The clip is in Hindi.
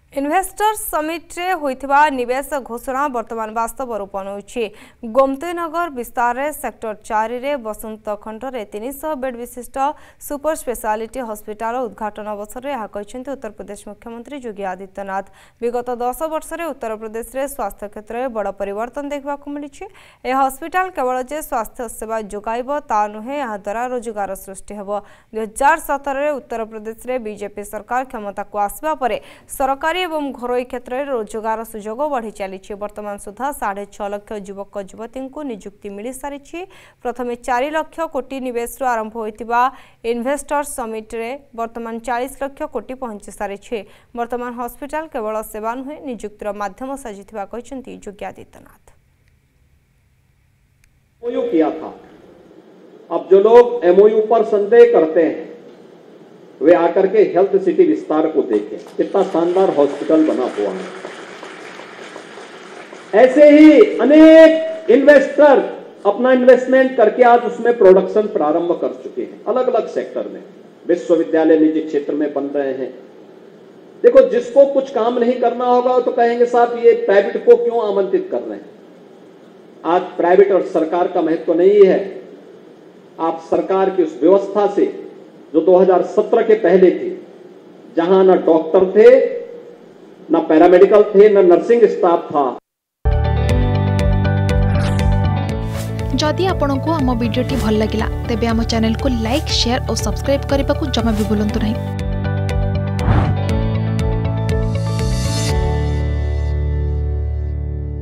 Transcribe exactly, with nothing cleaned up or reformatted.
इन्वेस्टर्स समिट रे होइथिबा निवेश घोषणा वर्तमान वास्तव रूप नउछि। गोमतीनगर विस्तार रे सेक्टर चार रे बसंत खंड रे तीन सौ बेड विशिष्ट सुपर स्पेशलिटी हॉस्पिटल उद्घाटन अवसर रे कहछन्ते उत्तर प्रदेश मुख्यमंत्री योगी आदित्यनाथ। विगत दस वर्ष रे उत्तर प्रदेश रे स्वास्थ्य क्षेत्र में बड़ परिवर्तन देखबा को मिलिछि। ए हॉस्पिटल केवल जे स्वास्थ्य सेवा जोगाइबो ता नुहे, या द्वारा रोजगार सृष्टि हेबो। दो हज़ार सत्रह रे उत्तर प्रदेश रे बीजेपी सरकार क्षमता को आसबा परे सरकारी एवं घरोई क्षेत्र में रोजगार सुजोग बढ़ी चली। वर्तमान सुधा साढ़े छह लाख युवक युवती को नियुक्ति मिल सारी। प्रथम चार लाख कोटी निवेश आरंभ होता इन्वेस्टर्स समिट रे वर्तमान चालीस लाख कोटी पहुंची सारी। वर्तमान हॉस्पिटल केवल सेवा नुहे, नियुक्तिर माध्यम साजिथिबा कहछन्ती योगी आदित्यनाथ। एमओयू किया था। अब जो लोग एमओयू पर संदेह करते हैं वे आकर के हेल्थ सिटी विस्तार को देखें, कितना शानदार हॉस्पिटल बना हुआ है। ऐसे ही अनेक इन्वेस्टर अपना इन्वेस्टमेंट करके आज उसमें प्रोडक्शन प्रारंभ कर चुके हैं। अलग अलग सेक्टर में विश्वविद्यालय निजी क्षेत्र में बन रहे हैं। देखो, जिसको कुछ काम नहीं करना होगा तो कहेंगे साहब ये प्राइवेट को क्यों आमंत्रित कर रहे हैं। आज प्राइवेट और सरकार का महत्व नहीं है। आप सरकार की उस व्यवस्था से जो दो हज़ार सत्रह के पहले थी, जहां न डॉक्टर थे, न पैरामेडिकल थे, न नर्सिंग स्टाफ था। जदि आपंक आम भिडी भल लगा तेब आम चैनल को लाइक, शेयर और सब्सक्राइब करने को जमा भी भूलु नहीं।